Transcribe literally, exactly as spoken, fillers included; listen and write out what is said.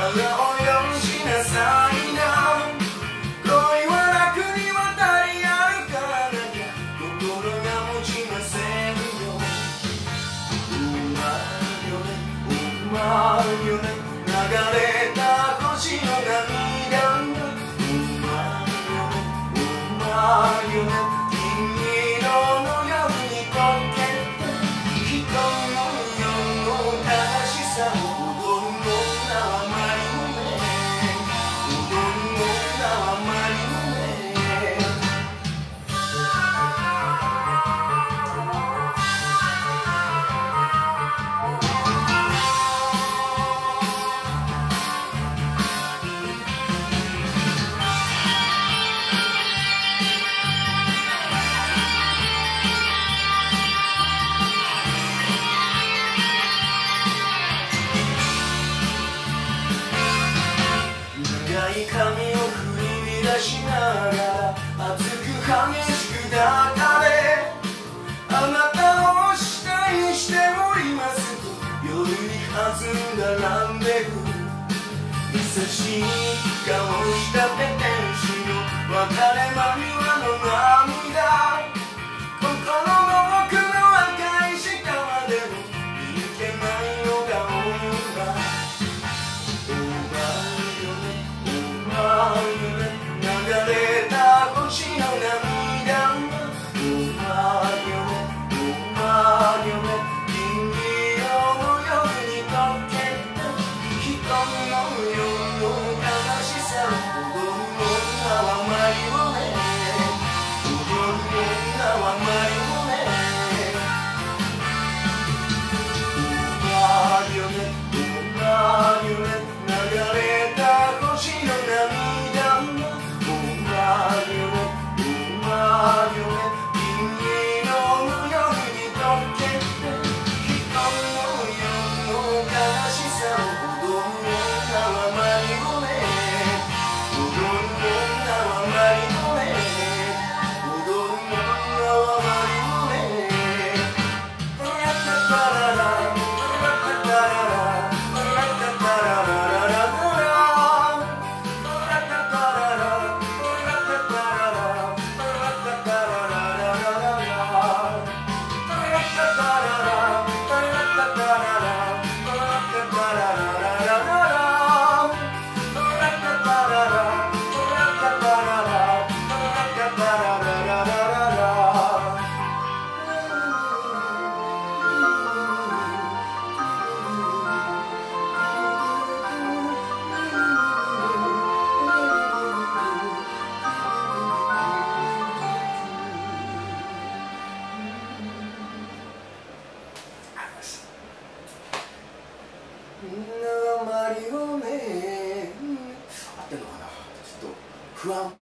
をよしなさいな。恋は楽に渡り歩かなきゃ心が持ちませんよ。うまいよね、うまいよね、流れた星の涙。うまいよね、うまいよね、金色の夜に溶けて人の世の悲しさを踊る女はマリオネ。踊る女はマリオネ。長い髪を振り乱しながら熱く激しく抱かれ、あなたを死体にしておりますと夜に弾んだランデブー。優しい顔したペテン師の別れ間際の涙、心の奥の赤い下までも見抜けないのが女。流れた星の涙。うまいよね、うまいよね、金色の夜に溶けて人の世の悲しさを踊る女はマリオネ。踊る女はマリオネ。うまいよね、うまいよね、流れた星の涙。みんながマリオネ。合ってんのかな、ちょっと不安。